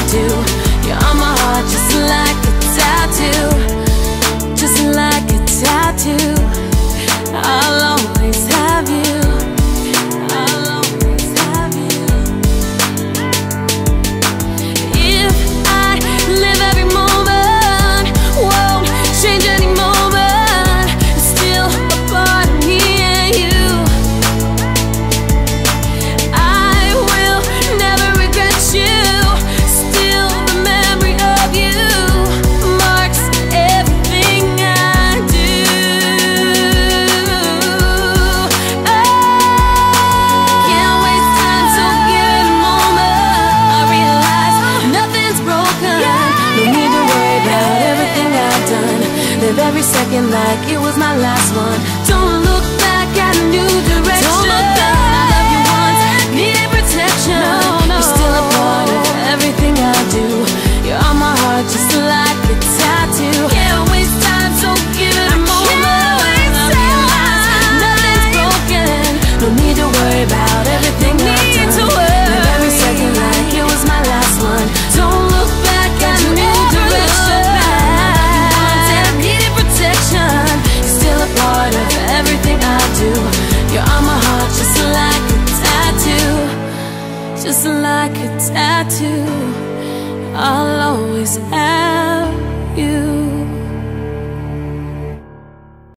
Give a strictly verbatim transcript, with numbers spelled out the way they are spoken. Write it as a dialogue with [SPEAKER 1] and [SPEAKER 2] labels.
[SPEAKER 1] do. You're on my heart just like a tattoo, just like a tattoo. I'll always have you, I'll always have you. If I live every moment, won't change any moment, it's still a part of me and you. I will never regret you, still the memory of you marks everything I do. Oh, can't waste time, so give it a moment. I realize nothing's broken, no need to worry about everything I've done. Live every second like it was my last one. Don't look back at a new direction. Don't look back. I love you once, needed protection. No, no. You're still a part of everything I do. You're on my heart just like a tattoo. Can't waste time, so give it a moment. I realize nothing's broken, no need to worry about everything I've done. Live every second like it was my last one. Don't look back at a new direction. Needed protection. You're still a part of everything I do. You're on my heart just like a tattoo, just like a tattoo. I'll always have you.